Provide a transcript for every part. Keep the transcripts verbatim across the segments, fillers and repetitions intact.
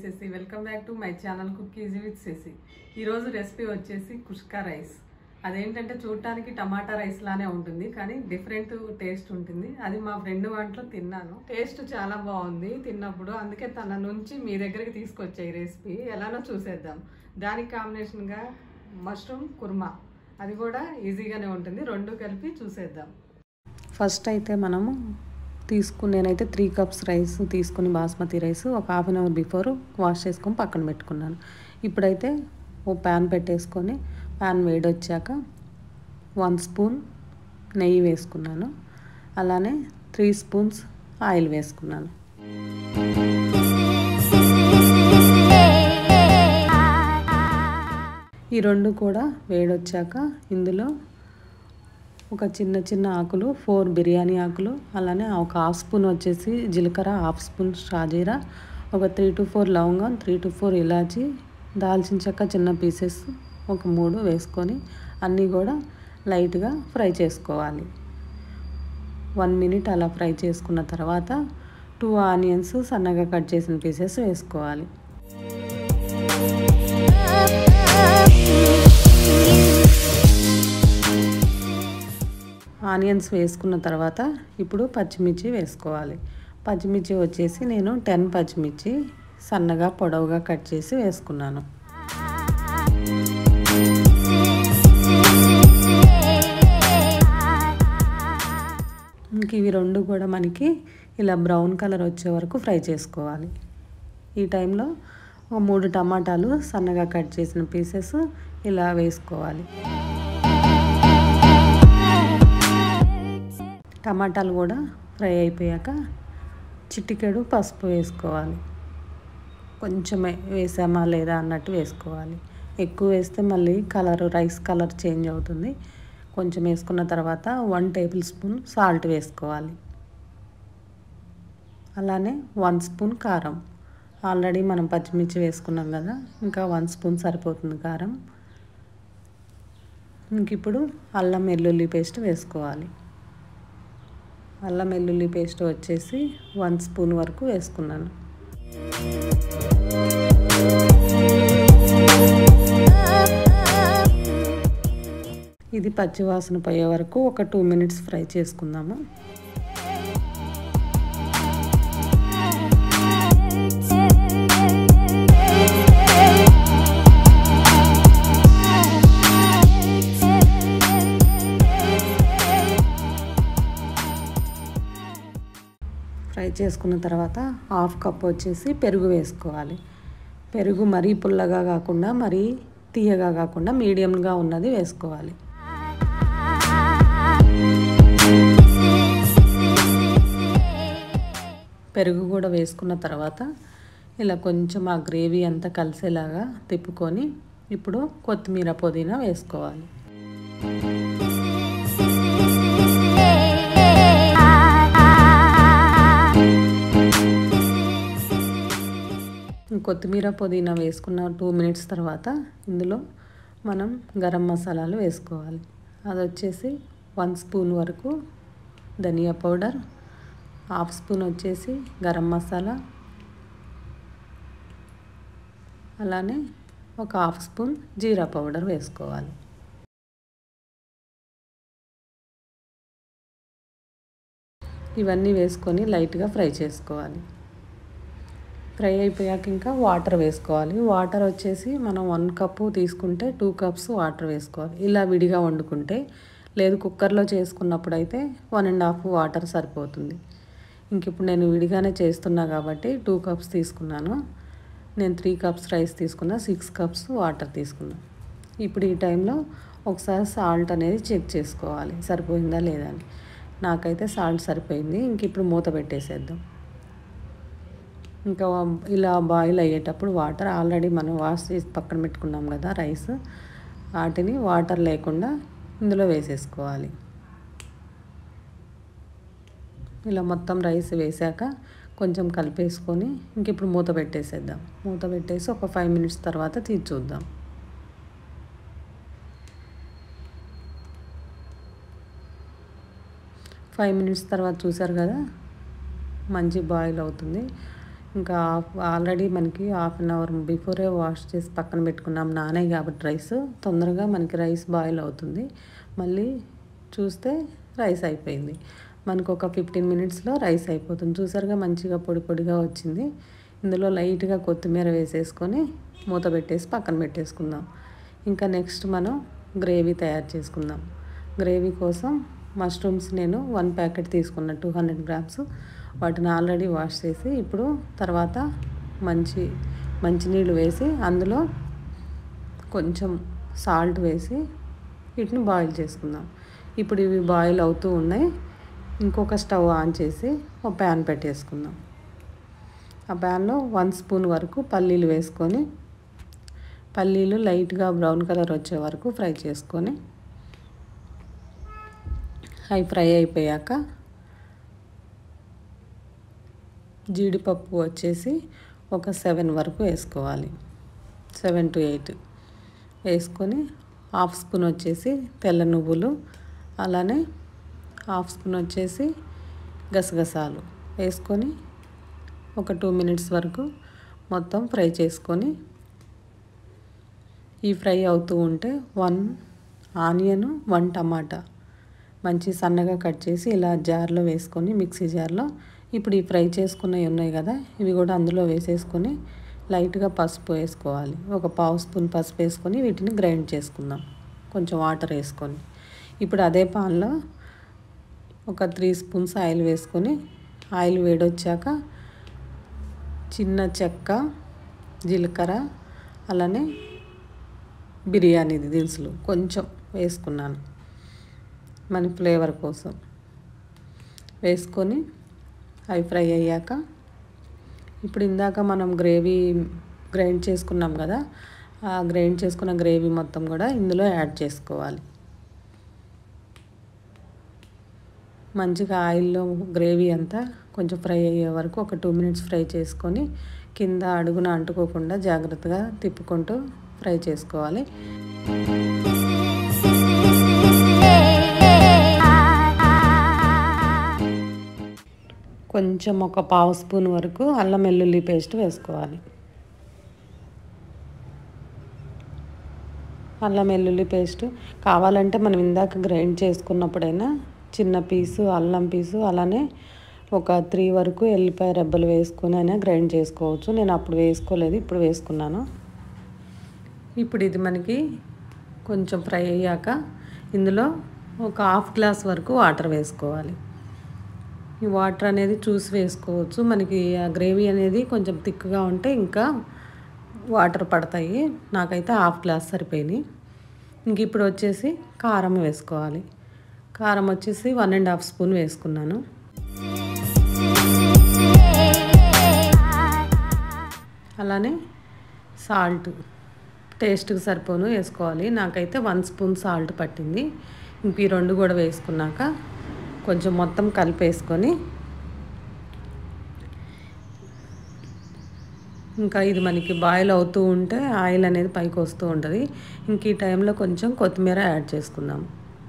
Shashi welcome back to my channel cook easy with Sashi. ఈరోజు recipe వచ్చేసి కుష్కా rice. అదేంటంటే చూడటానికి టమాటా రైస్ లానే ఉంటుంది, కానీ డిఫరెంట్ టేస్ట్ ఉంటుంది. అది మా ఫ్రెండ్ వంటలో తిన్నాను, టేస్ట్ చాలా బాగుంది తిన్నప్పుడు. అందుకే తన నుంచి మీ దగ్గరికి తీసుకొచ్చా ఈ రెసిపీ. ఎలానో చూసేద్దాం. దానికి కాంబినేషన్గా మష్రూమ్ కుర్మా, అది కూడా ఈజీగానే ఉంటుంది. రెండు కలిపి చూసేద్దాం. ఫస్ట్ అయితే మనము తీసుకుని నేనైతే త్రీ కప్స్ రైస్ తీసుకుని బాస్మతి రైస్ ఒక half an hour before wash చేసుకొని పక్కన పెట్టుకున్నాను. ఇప్పుడైతే ఓ ప్యాన్ పెట్టేసుకొని ప్యాన్ వేడి వచ్చాక వన్ స్పూన్ నెయ్యి వేసుకున్నాను, అలానే త్రీ స్పూన్స్ ఆయిల్ వేసుకున్నాను. ఈ రెండు కూడా వేడొచ్చాక ఇందులో ఒక చిన్న చిన్న ఆకులు, ఫోర్ బిర్యానీ ఆకులు, అలానే ఒక హాఫ్ స్పూన్ వచ్చేసి జీలకర్ర, హాఫ్ స్పూన్ షాజీరా, ఒక త్రీ టు ఫోర్ లవంగం, త్రీ టు ఫోర్ ఇలాచి, దాల్చిన చెక్క చిన్న పీసెస్ ఒక మూడు వేసుకొని అన్నీ కూడా లైట్గా ఫ్రై చేసుకోవాలి. వన్ మినిట్ అలా ఫ్రై చేసుకున్న తర్వాత టూ ఆనియన్స్ సన్నగా కట్ చేసిన పీసెస్ వేసుకోవాలి. ఆనియన్స్ వేసుకున్న తర్వాత ఇప్పుడు పచ్చిమిర్చి వేసుకోవాలి. పచ్చిమిర్చి వచ్చేసి నేను టెన్ పచ్చిమిర్చి సన్నగా పొడవుగా కట్ చేసి వేసుకున్నాను. ఇంక ఇవి రెండు కూడా మనకి ఇలా బ్రౌన్ కలర్ వచ్చే వరకు ఫ్రై చేసుకోవాలి. ఈ టైంలో ఒక మూడు టమాటాలు సన్నగా కట్ చేసిన పీసెస్ ఇలా వేసుకోవాలి. టమాటాలు కూడా ఫ్రై అయిపోయాక చిటికెడు పసుపు వేసుకోవాలి. కొంచెమే వేసామా లేదా అన్నట్టు వేసుకోవాలి. ఎక్కువ వేస్తే మళ్ళీ కలర్ రైస్ కలర్ చేంజ్ అవుతుంది. కొంచెం వేసుకున్న తర్వాత వన్ టేబుల్ స్పూన్ సాల్ట్ వేసుకోవాలి. అలానే వన్ స్పూన్ కారం. ఆల్రెడీ మనం పచ్చిమిర్చి వేసుకున్నాం కదా, ఇంకా వన్ స్పూన్ సరిపోతుంది కారం. ఇంక ఇప్పుడు అల్లం వెల్లుల్లి పేస్ట్ వేసుకోవాలి. అల్లం వెల్లుల్లి పేస్ట్ వచ్చేసి వన్ స్పూన్ వరకు వేసుకున్నాను. ఇది పచ్చివాసన పోయే వరకు ఒక టూ మినిట్స్ ఫ్రై చేసుకుందాము. ఫ్రై చేసుకున్న తర్వాత హాఫ్ కప్ వచ్చేసి పెరుగు వేసుకోవాలి. పెరుగు మరీ పుల్లగా కాకుండా మరీ తీయగా కాకుండా మీడియంగా ఉన్నది వేసుకోవాలి. పెరుగు కూడా వేసుకున్న తర్వాత ఇలా కొంచెం ఆ గ్రేవీ అంతా కలిసేలాగా తిప్పుకొని ఇప్పుడు కొత్తిమీర, పుదీనా వేసుకోవాలి. కొత్తిమీర, పుదీనా వేసుకున్న టూ మినిట్స్ తర్వాత ఇందులో మనం గరం మసాలాలు వేసుకోవాలి. అది వచ్చేసి వన్ స్పూన్ వరకు ధనియా పౌడర్, హాఫ్ స్పూన్ వచ్చేసి గరం మసాలా, అలానే ఒక హాఫ్ స్పూన్ జీరా పౌడర్ వేసుకోవాలి. ఇవన్నీ వేసుకొని లైట్గా ఫ్రై చేసుకోవాలి. ఫ్రై అయిపోయాక ఇంకా వాటర్ వేసుకోవాలి. వాటర్ వచ్చేసి మనం వన్ కప్పు తీసుకుంటే టూ కప్స్ వాటర్ వేసుకోవాలి. ఇలా విడిగా వండుకుంటే, లేదు కుక్కర్లో చేసుకున్నప్పుడు అయితే వన్ అండ్ హాఫ్ వాటర్ సరిపోతుంది. ఇంక ఇప్పుడు నేను విడిగానే చేస్తున్నా కాబట్టి టూ కప్స్ తీసుకున్నాను. నేను త్రీ కప్స్ రైస్ తీసుకున్నా, సిక్స్ కప్స్ వాటర్ తీసుకున్నాను. ఇప్పుడు ఈ టైంలో ఒకసారి సాల్ట్ అనేది చెక్ చేసుకోవాలి, సరిపోయిందా లేదా అని. నాకైతే సాల్ట్ సరిపోయింది. ఇంక ఇప్పుడు మూత పెట్టేసేద్దాం. ఇంకా ఇలా బాయిల్ అయ్యేటప్పుడు వాటర్ ఆల్రెడీ మనం వాష్ చేసి పక్కన పెట్టుకున్నాం కదా రైస్, వాటిని వాటర్ లేకుండా ఇందులో వేసేసుకోవాలి. ఇలా మొత్తం రైస్ వేసాక కొంచెం కలిపేసుకొని ఇంక ఇప్పుడు మూత పెట్టేసేద్దాం. మూత పెట్టేసి ఒక ఫైవ్ మినిట్స్ తర్వాత తీసి చూద్దాం. ఫైవ్ మినిట్స్ తర్వాత చూసారు కదా, మంచి బాయిల్ అవుతుంది. ఇంకా ఆల్రెడీ మనకి హాఫ్ అన్ అవర్ బిఫోరే వాష్ చేసి పక్కన పెట్టుకున్నాం నానే కాబట్టి రైస్ తొందరగా మనకి రైస్ బాయిల్ అవుతుంది. మళ్ళీ చూస్తే రైస్ అయిపోయింది. మనకు ఒక ఫిఫ్టీన్ మినిట్స్లో రైస్ అయిపోతుంది. చూసారుగా మంచిగా పొడి పొడిగా వచ్చింది. ఇందులో లైట్గా కొత్తిమీర వేసేసుకొని మూత పెట్టేసి పక్కన పెట్టేసుకుందాం. ఇంకా నెక్స్ట్ మనం గ్రేవీ తయారు చేసుకుందాం. గ్రేవీ కోసం మష్రూమ్స్ నేను వన్ ప్యాకెట్ తీసుకున్న టూ హండ్రెడ్ గ్రామ్స్ వాటిని ఆల్రెడీ వాష్ చేసి ఇప్పుడు తర్వాత మంచి మంచినీళ్ళు వేసి అందులో కొంచెం సాల్ట్ వేసి వీటిని బాయిల్ చేసుకుందాం. ఇప్పుడు ఇవి బాయిల్ అవుతూ ఉన్నాయి. ఇంకొక స్టవ్ ఆన్ చేసి ఒక ప్యాన్ పెట్టేసుకుందాం. ఆ ప్యాన్లో వన్ స్పూన్ వరకు పల్లీలు వేసుకొని పల్లీలు లైట్గా బ్రౌన్ కలర్ వచ్చే వరకు ఫ్రై చేసుకొని అవి ఫ్రై అయిపోయాక జీడిపప్పు వచ్చేసి ఒక సెవెన్ వరకు వేసుకోవాలి. సెవెన్ టు ఎయిట్ వేసుకొని హాఫ్ స్పూన్ వచ్చేసి తెల్ల నువ్వులు, అలానే హాఫ్ స్పూన్ వచ్చేసి గసగసాలు వేసుకొని ఒక టూ మినిట్స్ వరకు మొత్తం ఫ్రై చేసుకొని ఈ ఫ్రై అవుతూ ఉంటే వన్ ఆనియన్, వన్ టమాటా మంచి సన్నగా కట్ చేసి ఇలా జార్లో వేసుకొని మిక్సీ జార్లో ఇప్పుడు ఈ ఫ్రై చేసుకున్నవి ఉన్నాయి కదా ఇవి కూడా అందులో వేసేసుకొని లైట్గా పసుపు వేసుకోవాలి. ఒక పావు స్పూన్ పసుపు వేసుకొని వీటిని గ్రైండ్ చేసుకుందాం కొంచెం వాటర్ వేసుకొని. ఇప్పుడు అదే పాన్లో ఒక త్రీ స్పూన్స్ ఆయిల్ వేసుకొని ఆయిల్ వేడొచ్చాక చిన్న చెక్క, జీలకర్ర, అలానే బిర్యానీ దినుసులు కొంచెం వేసుకున్నాను మన ఫ్లేవర్ కోసం. వేసుకొని అవి ఫ్రై అయ్యాక ఇప్పుడు ఇందాక మనం గ్రేవీ గ్రైండ్ చేసుకున్నాం కదా ఆ గ్రైండ్ చేసుకున్న గ్రేవీ మొత్తం కూడా ఇందులో యాడ్ చేసుకోవాలి. మంచిగా ఆయిల్లో గ్రేవీ అంతా కొంచెం ఫ్రై అయ్యే వరకు ఒక టూ మినిట్స్ ఫ్రై చేసుకొని కింద అడుగున అంటుకోకుండా జాగ్రత్తగా తిప్పుకుంటూ ఫ్రై చేసుకోవాలి. కొంచెం ఒక పావు స్పూన్ వరకు అల్లం వెల్లుల్లి పేస్ట్ వేసుకోవాలి. అల్లం వెల్లుల్లి పేస్ట్ కావాలంటే మనం ఇందాక గ్రైండ్ చేసుకున్నప్పుడైనా చిన్న పీసు అల్లం పీసు అలానే ఒక త్రీ వరకు ఎల్లిపాయ రెబ్బలు వేసుకొని అయినా గ్రైండ్ చేసుకోవచ్చు. నేను అప్పుడు వేసుకోలేదు, ఇప్పుడు వేసుకున్నాను. ఇప్పుడు ఇది మనకి కొంచెం ఫ్రై అయ్యాక ఇందులో ఒక హాఫ్ గ్లాస్ వరకు వాటర్ వేసుకోవాలి. ఈ వాటర్ అనేది చూసి వేసుకోవచ్చు. మనకి ఆ గ్రేవీ అనేది కొంచెం థిక్గా ఉంటే ఇంకా వాటర్ పడతాయి. నాకైతే హాఫ్ గ్లాస్ సరిపోయినాయి. ఇంక ఇప్పుడు వచ్చేసి కారం వేసుకోవాలి. కారం వచ్చేసి వన్ అండ్ హాఫ్ స్పూన్ వేసుకున్నాను. అలానే సాల్ట్ టేస్ట్కి సరిపోను వేసుకోవాలి. నాకైతే వన్ స్పూన్ సాల్ట్ పట్టింది. ఇంక ఈ రెండు కూడా వేసుకున్నాక కొంచెం మొత్తం కలిపేసుకొని ఇంకా ఇది మనకి బాయిల్ అవుతూ ఉంటే ఆయిల్ అనేది పైకి వస్తూ ఉంటుంది. ఇంక ఈ టైంలో కొంచెం కొత్తిమీర యాడ్ చేసుకుందాం.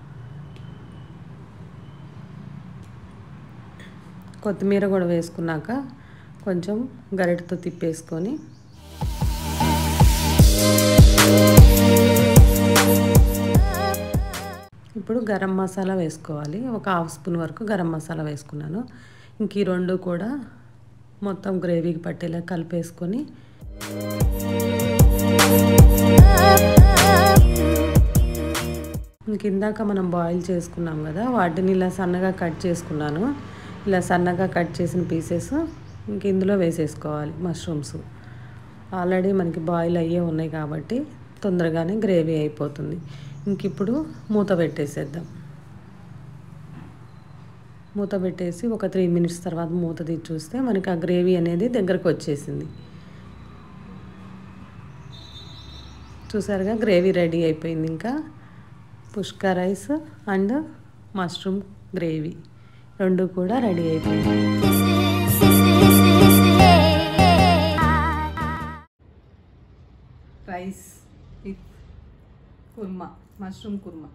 కొత్తిమీర కూడా వేసుకున్నాక కొంచెం గరిటెతో తిప్పేసుకొని ఇప్పుడు గరం మసాలా వేసుకోవాలి. ఒక హాఫ్ స్పూన్ వరకు గరం మసాలా వేసుకున్నాను. ఇంక ఈ రెండు కూడా మొత్తం గ్రేవీకి పట్టేలా కలిపేసుకొని ఇంక ఇందాక మనం బాయిల్ చేసుకున్నాం కదా వాటిని ఇలా సన్నగా కట్ చేసుకున్నాను. ఇలా సన్నగా కట్ చేసిన పీసెస్ ఇంక ఇందులో వేసేసుకోవాలి. మష్రూమ్స్ ఆల్రెడీ మనకి బాయిల్ అయ్యే ఉన్నాయి కాబట్టి తొందరగానే గ్రేవీ అయిపోతుంది. ఇంక ఇప్పుడు మూత పెట్టేసేద్దాం. మూత పెట్టేసి ఒక త్రీ మినిట్స్ తర్వాత మూత తీసి చూస్తే మనకి ఆ గ్రేవీ అనేది దగ్గరకు వచ్చేసింది. చూసారుగా గ్రేవీ రెడీ అయిపోయింది. ఇంకా పుష్కా రైస్ అండ్ మష్రూమ్ గ్రేవీ రెండు కూడా రెడీ అయిపోయింది. Rice with kurma, mushroom kurma.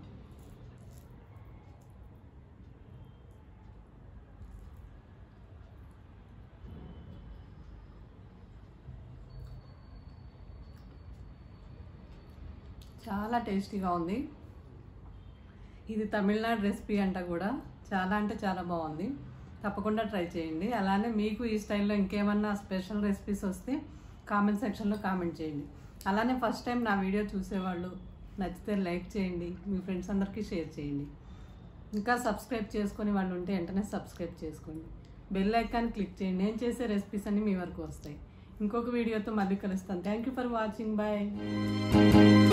చాలా టేస్టీగా ఉంది. ఇది తమిళనాడు రెసిపీ అంట కూడా, చాలా అంటే చాలా బాగుంది. తప్పకుండా ట్రై చేయండి. అలానే మీకు ఈ స్టైల్లో ఇంకేమన్నా స్పెషల్ రెసిపీస్ వస్తే కామెంట్ సెక్షన్లో కామెంట్ చేయండి. అలానే ఫస్ట్ టైం నా వీడియో చూసేవాళ్ళు నచ్చితే లైక్ చేయండి, మీ ఫ్రెండ్స్ అందరికీ షేర్ చేయండి. ఇంకా సబ్స్క్రైబ్ చేసుకొని వాళ్ళు ఉంటే వెంటనే సబ్స్క్రైబ్ చేసుకోండి. బెల్ ఐకాన్ క్లిక్ చేయండి. నేను చేసే రెసిపీస్ అన్నీ మీ వరకు వస్తాయి. ఇంకొక వీడియోతో మళ్ళీ కలుస్తాను. Thank you for watching. Bye.